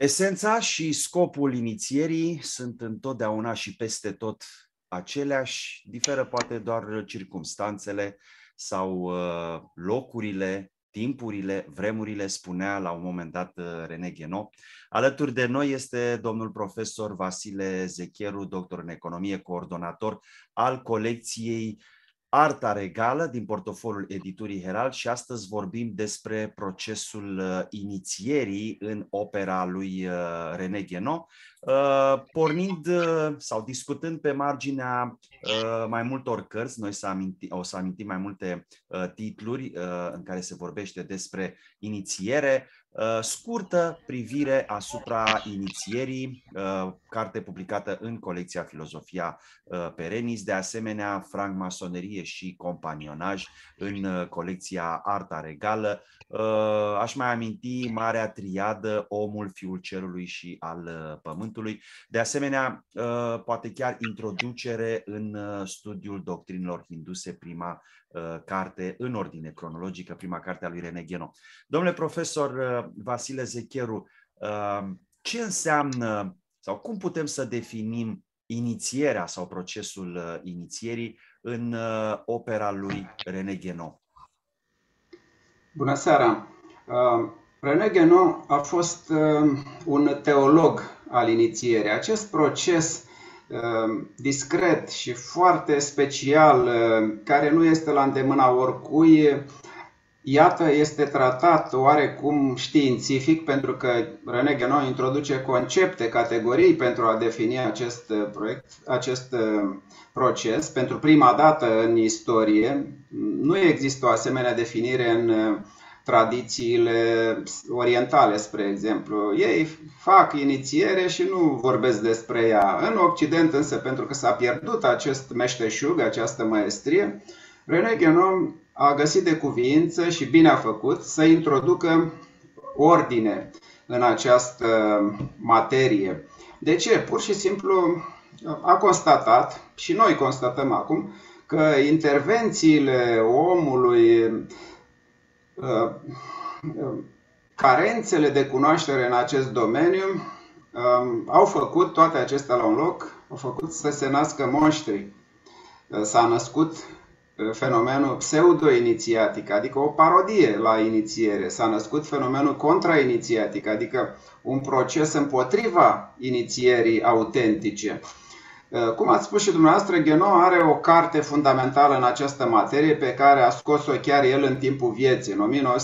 Esența și scopul inițierii sunt întotdeauna și peste tot aceleași, diferă poate doar circumstanțele sau locurile, timpurile, vremurile, spunea la un moment dat René Guénot. Alături de noi este domnul profesor Vasile Zecheru, doctor în economie, coordonator al colecției Arta Regală din portofoliul editurii Herald și astăzi vorbim despre procesul inițierii în opera lui René Guénot, pornind sau discutând pe marginea mai multor cărți. Noi o să amintim mai multe titluri în care se vorbește despre inițiere. Scurtă privire asupra inițierii, carte publicată în colecția Filozofia Perennis, de asemenea francmasonerie și companionaj în colecția Arta Regală. Aș mai aminti Marea Triadă, Omul, Fiul Cerului și al Pământului. De asemenea, poate chiar introducere în studiul doctrinelor hinduse, prima carte în ordine cronologică, prima carte a lui René Guénot. Domnule profesor Vasile Zecheru, ce înseamnă sau cum putem să definim inițierea sau procesul inițierii în opera lui René Guénot? Bună seara! René Guénot a fost un teolog al inițierii. Acest proces discret și foarte special, care nu este la îndemâna oricui, iată, este tratat oarecum științific, pentru că René Guénot introduce concepte, categorii pentru a defini acest proces. Pentru prima dată în istorie nu există o asemenea definire în tradițiile orientale, spre exemplu. Ei fac inițiere și nu vorbesc despre ea. În Occident însă, pentru că s-a pierdut acest meșteșug, această maestrie, René Guénot a găsit de cuviință și bine a făcut să introducă ordine în această materie. De ce? Pur și simplu a constatat, și noi constatăm acum, că intervențiile omului, carențele de cunoaștere în acest domeniu au făcut, toate acestea la un loc, au făcut să se nască monștri. S-a născut fenomenul pseudo-inițiatic, adică o parodie la inițiere. S-a născut fenomenul contra-inițiatic, adică un proces împotriva inițierii autentice. Cum ați spus și dumneavoastră, Guénot are o carte fundamentală în această materie pe care a scos-o chiar el în timpul vieții, în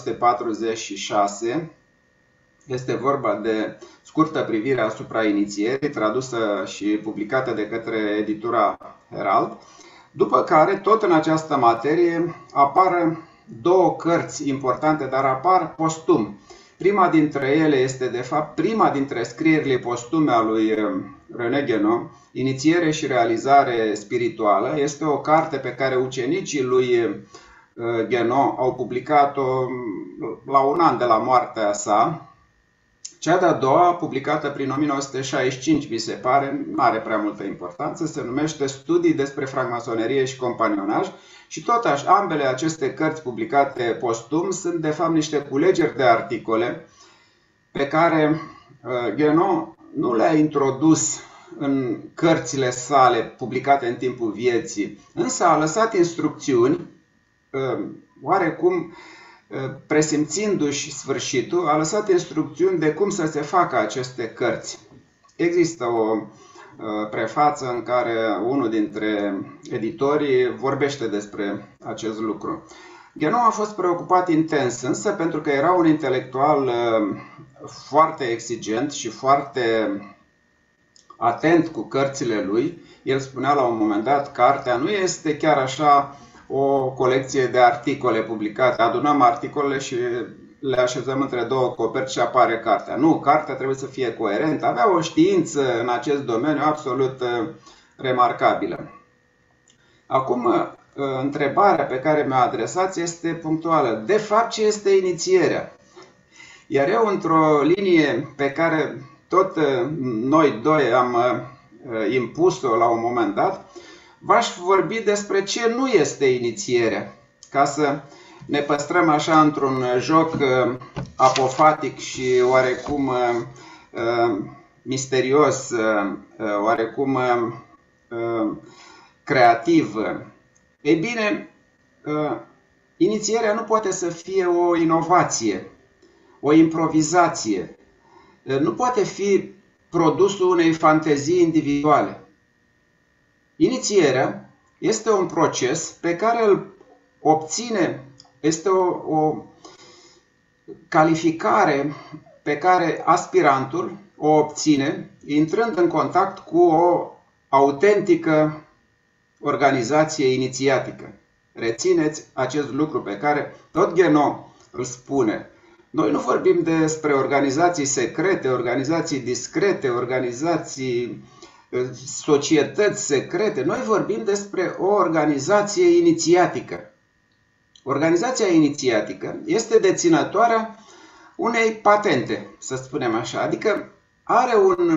1946. Este vorba de Scurtă privire asupra inițierii, tradusă și publicată de către editura Herald. După care, tot în această materie, apar două cărți importante, dar apar postum. Prima dintre ele este, de fapt, prima dintre scrierile postume a lui René Guénot, Inițiere și realizare spirituală. Este o carte pe care ucenicii lui Guénot au publicat-o la un an de la moartea sa. Cea de-a doua, publicată prin 1965, mi se pare, nu are prea multă importanță, se numește Studii despre francmasonerie și companionaj. Și totuși, ambele aceste cărți publicate postum sunt de fapt niște culegeri de articole pe care Guénot nu le-a introdus în cărțile sale publicate în timpul vieții, însă a lăsat instrucțiuni, oarecum presimțindu-și sfârșitul, a lăsat instrucțiuni de cum să se facă aceste cărți. Există o prefață în care unul dintre editorii vorbește despre acest lucru. Guénot a fost preocupat intens, însă pentru că era un intelectual foarte exigent și foarte atent cu cărțile lui, el spunea la un moment dat, cartea nu este chiar așa o colecție de articole publicate. Adunăm articolele și le așezăm între două coperți și apare cartea. Nu, cartea trebuie să fie coerentă. Avea o știință în acest domeniu absolut remarcabilă. Acum, întrebarea pe care mi-o adresați este punctuală. De fapt, ce este inițierea? Iar eu, într-o linie pe care tot noi doi am impus-o la un moment dat, v-aș vorbi despre ce nu este inițierea, ca să ne păstrăm așa într-un joc apofatic și oarecum misterios, oarecum creativ. Ei bine, inițierea nu poate să fie o inovație, o improvizație. Nu poate fi produsul unei fantezii individuale. Inițierea este un proces pe care îl obține, este o calificare pe care aspirantul o obține intrând în contact cu o autentică organizație inițiatică. Rețineți acest lucru pe care tot Guénot îl spune. Noi nu vorbim despre organizații secrete, organizații discrete, organizații, societăți secrete. Noi vorbim despre o organizație inițiatică. Organizația inițiatică este deținătoarea unei patente, să spunem așa, adică are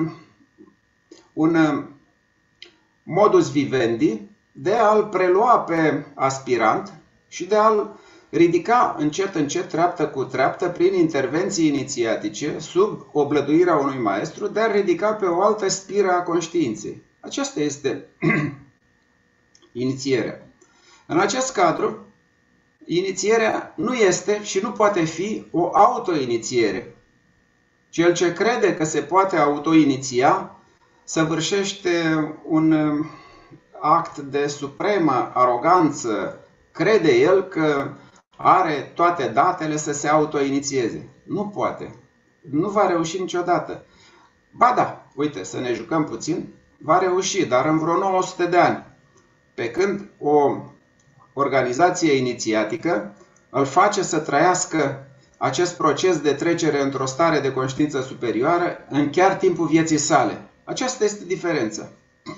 un modus vivendi de a-l prelua pe aspirant și de a-l ridica încet, încet, treaptă cu treaptă, prin intervenții inițiatice, sub oblăduirea unui maestru, de a ridica pe o altă spiră a conștiinței. Aceasta este inițierea. În acest cadru, inițierea nu este și nu poate fi o autoinițiere. Cel ce crede că se poate autoiniția săvârșește un act de supremă aroganță. Crede el că are toate datele să se autoinițieze. Nu poate. Nu va reuși niciodată. Ba da, uite, să ne jucăm puțin, va reuși, dar în vreo 900 de ani. Pe când o organizație inițiatică îl face să trăiască acest proces de trecere într-o stare de conștiință superioară în chiar timpul vieții sale. Aceasta este diferența.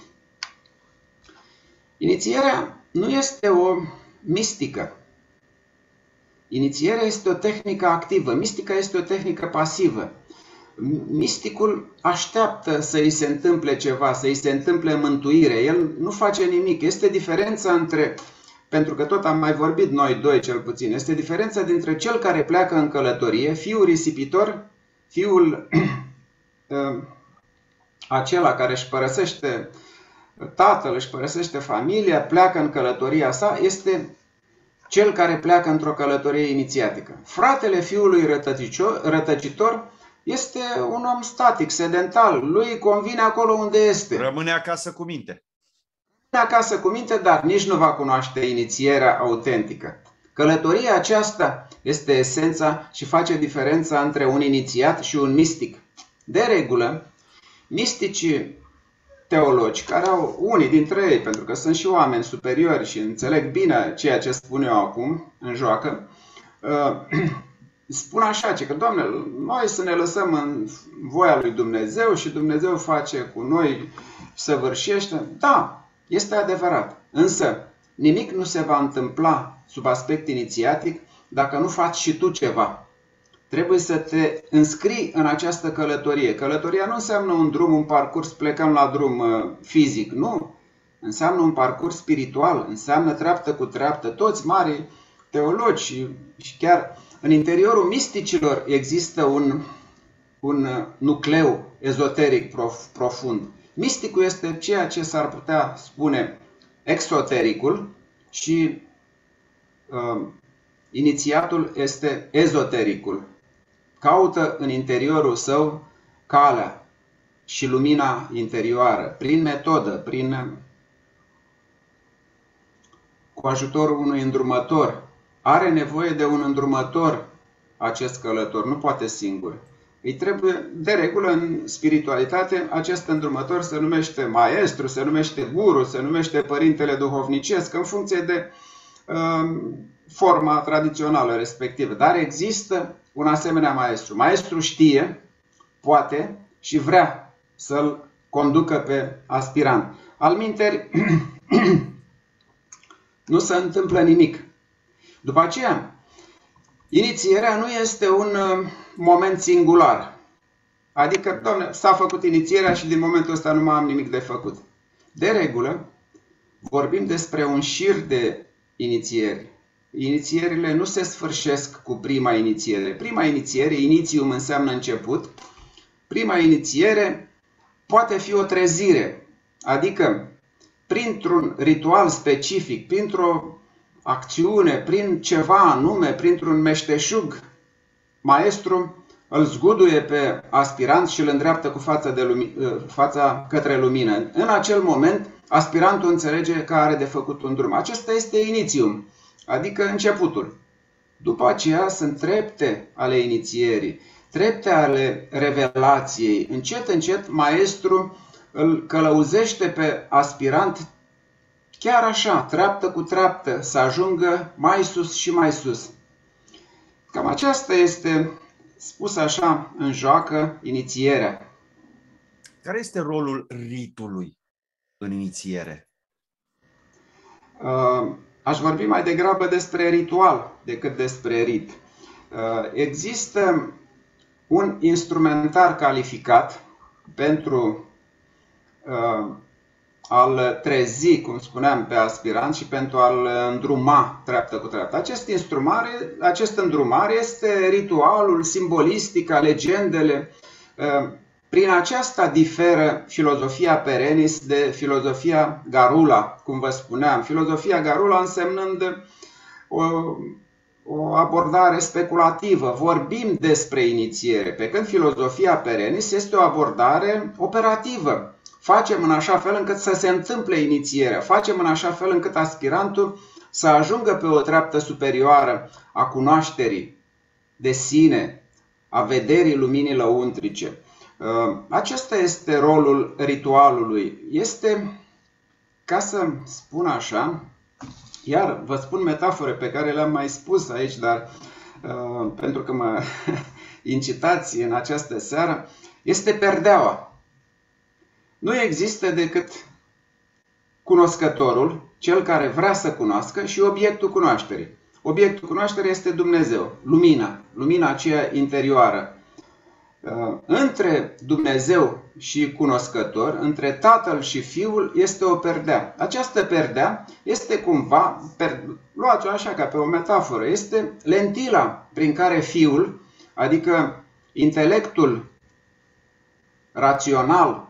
Inițierea nu este o mistică. Inițierea este o tehnică activă. Mistica este o tehnică pasivă. Misticul așteaptă să îi se întâmple ceva, să îi se întâmple mântuire. El nu face nimic. Este diferența între, pentru că tot am mai vorbit noi doi cel puțin, este diferența dintre cel care pleacă în călătorie, fiul risipitor, fiul acela care își părăsește tatăl, își părăsește familia, pleacă în călătoria sa, este cel care pleacă într-o călătorie inițiatică. Fratele fiului rătăcitor este un om static, sedental. Lui convine acolo unde este. Rămâne acasă cu minte. Rămâne acasă cu minte, dar nici nu va cunoaște inițierea autentică. Călătoria aceasta este esența și face diferența între un inițiat și un mistic. De regulă, misticii teologi, care au unii dintre ei, pentru că sunt și oameni superiori și înțeleg bine ceea ce spun eu acum în joacă, spun așa, că, Doamne, noi să ne lăsăm în voia lui Dumnezeu și Dumnezeu face cu noi, săvârșește. Da, este adevărat. Însă, nimic nu se va întâmpla sub aspect inițiatic dacă nu faci și tu ceva. Trebuie să te înscrii în această călătorie. Călătoria nu înseamnă un drum, un parcurs, plecăm la drum fizic. Nu. Înseamnă un parcurs spiritual, înseamnă treaptă cu treaptă. Toți mari teologi și chiar în interiorul misticilor există un nucleu ezoteric profund. Misticul este ceea ce s-ar putea spune exotericul și inițiatul este ezotericul. Caută în interiorul său calea și lumina interioară, prin metodă, cu ajutorul unui îndrumător. Are nevoie de un îndrumător acest călător, nu poate singur. Îi trebuie, de regulă, în spiritualitate, acest îndrumător se numește maestru, se numește guru, se numește părintele duhovnicesc, în funcție de forma tradițională respectivă. Dar există un asemenea maestru. Maestru știe, poate și vrea să-l conducă pe aspirant. Alminteri, nu se întâmplă nimic. După aceea, inițierea nu este un moment singular. Adică, Doamne, s-a făcut inițierea și din momentul ăsta nu mai am nimic de făcut. De regulă, vorbim despre un șir de inițieri. Inițierile nu se sfârșesc cu prima inițiere. Prima inițiere, inițium înseamnă început, prima inițiere poate fi o trezire, adică printr-un ritual specific, printr-o acțiune, prin ceva anume, printr-un meșteșug, maestru îl zguduie pe aspirant și îl îndreaptă cu fața către lumină. În acel moment, aspirantul înțelege că are de făcut un drum. Acesta este inițium, adică începutul. După aceea sunt trepte ale inițierii, trepte ale revelației. Încet, încet, maestru îl călăuzește pe aspirant chiar așa, treaptă cu treaptă, să ajungă mai sus și mai sus. Cam aceasta este, spus așa, în joacă, inițierea. Care este rolul ritului în inițiere? Aș vorbi mai degrabă despre ritual decât despre rit. Există un instrumentar calificat pentru a-l trezi, cum spuneam, pe aspirant și pentru a-l îndruma treaptă cu treaptă. Acest îndrumare este ritualul, simbolistica, legendele. Prin aceasta diferă filozofia perennis de filozofia garula, cum vă spuneam. Filozofia garula însemnând o abordare speculativă. Vorbim despre inițiere, pe când filozofia perennis este o abordare operativă. Facem în așa fel încât să se întâmple inițierea, facem în așa fel încât aspirantul să ajungă pe o treaptă superioară a cunoașterii de sine, a vederii luminii lăuntrice. Acesta este rolul ritualului. Este, ca să spun așa, iar vă spun metafore pe care le-am mai spus aici, dar pentru că mă incitați în această seară, este perdeaua. Nu există decât cunoscătorul, cel care vrea să cunoască, și obiectul cunoașterii. Obiectul cunoașterii este Dumnezeu, lumina aceea interioară. Între Dumnezeu și cunoscător, între Tatăl și Fiul, este o perdea. Această perdea este cumva, luați-o așa ca pe o metaforă, este lentila prin care Fiul, adică intelectul rațional,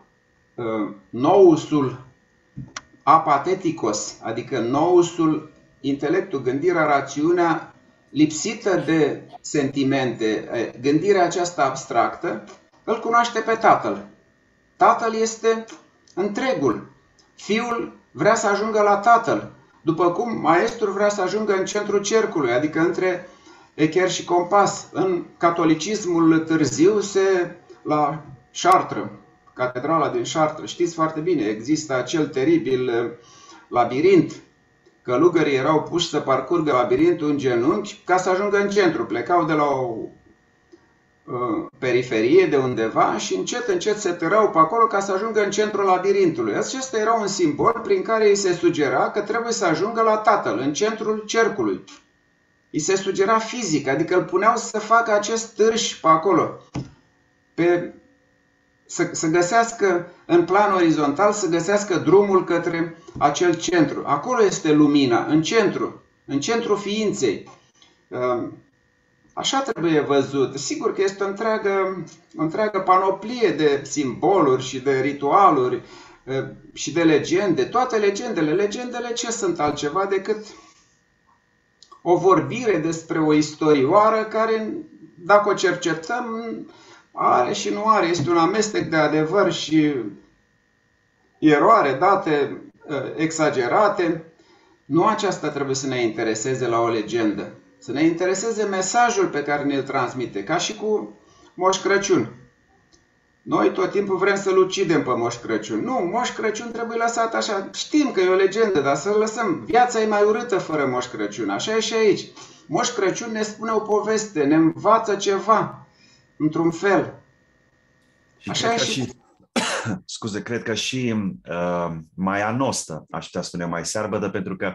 nousul apateticos, adică nousul, intelectul, gândirea, rațiunea lipsită de sentimente, gândirea aceasta abstractă, îl cunoaște pe Tatăl. Tatăl este întregul. Fiul vrea să ajungă la Tatăl, după cum maestrul vrea să ajungă în centrul cercului, adică între echer și compas. În catolicismul târziu, la Chartres, catedrala din Chartres, știți foarte bine, există acel teribil labirint. Călugării erau puși să parcurgă labirintul în genunchi ca să ajungă în centru. Plecau de la o periferie de undeva și încet, încet se târau pe acolo ca să ajungă în centrul labirintului. Acesta era un simbol prin care îi se sugera că trebuie să ajungă la Tatăl, în centrul cercului. Îi se sugera fizic, adică îl puneau să facă acest târș pe acolo. Să găsească în plan orizontal, să găsească drumul către acel centru. Acolo este lumina, în centru ființei. Așa trebuie văzut. Sigur că este o întreagă panoplie de simboluri și de ritualuri și de legende. Toate legendele ce sunt altceva decât o vorbire despre o istorioară care, dacă o cercetăm, are și nu are. Este un amestec de adevăr și eroare, date exagerate. Nu aceasta trebuie să ne intereseze la o legendă. Să ne intereseze mesajul pe care ne-l transmite, ca și cu Moș Crăciun. Noi tot timpul vrem să-l ucidem pe Moș Crăciun. Nu, Moș Crăciun trebuie lăsat așa. Știm că e o legendă, dar să-l lăsăm. Viața e mai urâtă fără Moș Crăciun. Așa e și aici. Moș Crăciun ne spune o poveste, ne învață ceva, într-un fel. Și așa scuze, cred că și mai anostă, aș putea spune, mai searbădă, pentru că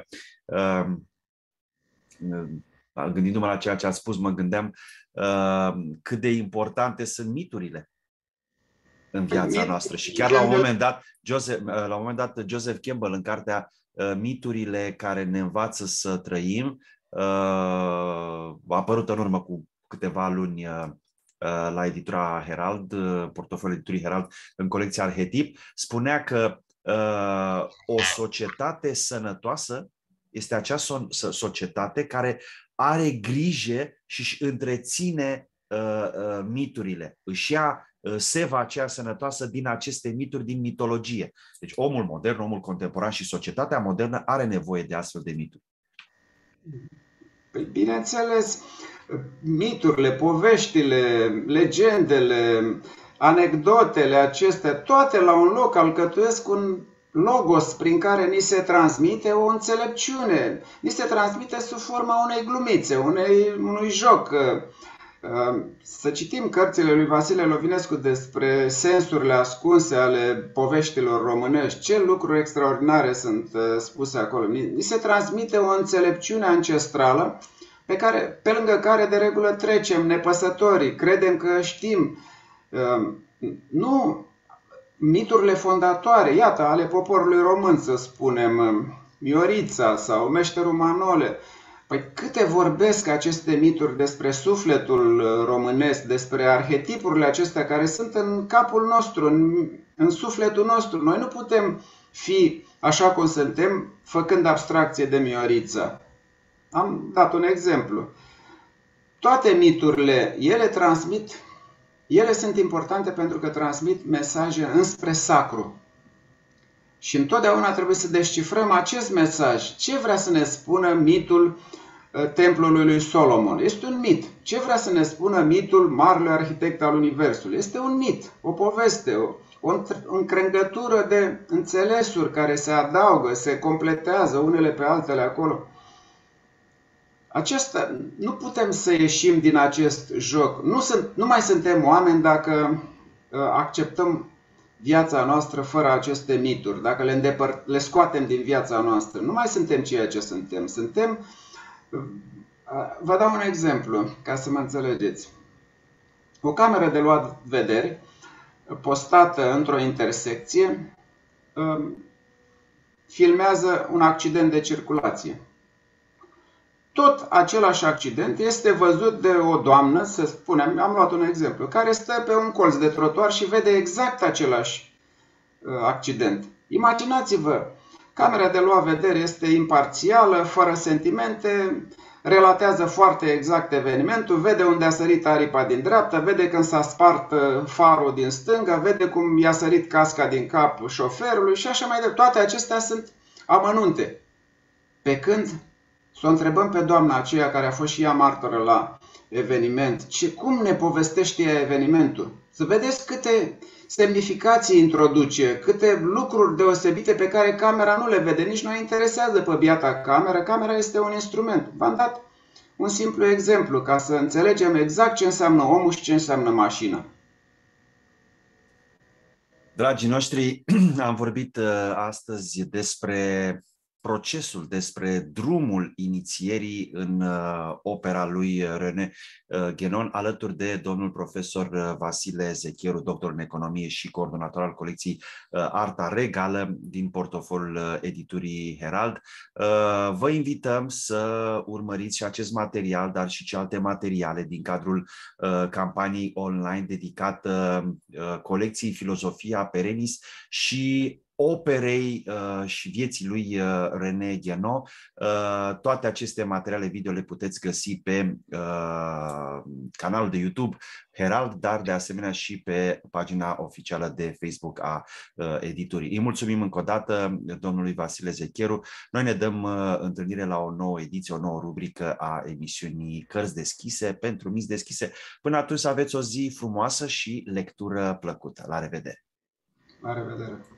gândindu-mă la ceea ce ați spus, mă gândeam cât de importante sunt miturile în viața noastră. Și chiar la un moment dat, Joseph Campbell, în cartea Miturile care ne învață să trăim, a apărut în urmă cu câteva luni la editura Herald, portofoliul editurii Herald, în colecția Arhetip, spunea că o societate sănătoasă este acea societate care are grijă și își întreține miturile, își ia seva aceea sănătoasă din aceste mituri, din mitologie. Deci omul modern, omul contemporan și societatea modernă are nevoie de astfel de mituri. Păi, bineînțeles, miturile, poveștile, legendele, anecdotele acestea, toate la un loc alcătuiesc un logos prin care ni se transmite o înțelepciune, ni se transmite sub forma unei glumițe, unui joc. Să citim cărțile lui Vasile Lovinescu despre sensurile ascunse ale poveștilor românești. Ce lucruri extraordinare sunt spuse acolo. Ni se transmite o înțelepciune ancestrală pe lângă care de regulă trecem nepăsătorii, credem că știm. Nu miturile fondatoare, iată, ale poporului român, să spunem, Miorița sau Meșterul Manole. Păi câte vorbesc aceste mituri despre sufletul românesc, despre arhetipurile acestea care sunt în capul nostru, în sufletul nostru. Noi nu putem fi așa cum suntem, făcând abstracție de Miorița. Am dat un exemplu. Toate miturile, ele sunt importante pentru că transmit mesaje înspre sacru. Și întotdeauna trebuie să descifrăm acest mesaj. Ce vrea să ne spună mitul templului lui Solomon? Este un mit. Ce vrea să ne spună mitul marelui arhitect al Universului? Este un mit, o poveste, o încrengătură de înțelesuri care se adaugă, se completează unele pe altele acolo. Nu putem să ieșim din acest joc. Nu mai suntem oameni dacă acceptăm viața noastră fără aceste mituri, dacă le scoatem din viața noastră. Nu mai suntem ceea ce suntem. Vă dau un exemplu ca să mă înțelegeți. O cameră de luat vederi postată într-o intersecție filmează un accident de circulație. Tot același accident este văzut de o doamnă, să spunem, am luat un exemplu, care stă pe un colț de trotuar și vede exact același accident. Imaginați-vă, camera de luat vedere este imparțială, fără sentimente, relatează foarte exact evenimentul, vede unde a sărit aripa din dreapta, vede când s-a spart farul din stânga, vede cum i-a sărit casca din cap șoferului și așa mai departe. Toate acestea sunt amănunte. Pe când să o întrebăm pe doamna aceea care a fost și ea martoră la eveniment, cum ne povestește ea evenimentul? Să vedeți câte semnificații introduce, câte lucruri deosebite pe care camera nu le vede, nici nu îi interesează pe biata cameră. Camera este un instrument. V-am dat un simplu exemplu ca să înțelegem exact ce înseamnă omul și ce înseamnă mașina. Dragii noștri, am vorbit astăzi despre procesul, despre drumul inițierii în opera lui René Guénon, alături de domnul profesor Vasile Zechieru, doctor în economie și coordonator al colecției Arta Regală din portofoliul editurii Herald. Vă invităm să urmăriți și acest material, dar și celelalte materiale din cadrul campaniei online dedicată colecției Filosofia Perennis și operei și vieții lui René Guénon. Toate aceste materiale video le puteți găsi pe canalul de YouTube Herald, dar de asemenea și pe pagina oficială de Facebook a editurii. Îi mulțumim încă o dată domnului Vasile Zechieru. Noi ne dăm întâlnire la o nouă ediție, o nouă rubrică a emisiunii Cărți deschise pentru minți deschise. Până atunci să aveți o zi frumoasă și lectură plăcută. La revedere! La revedere!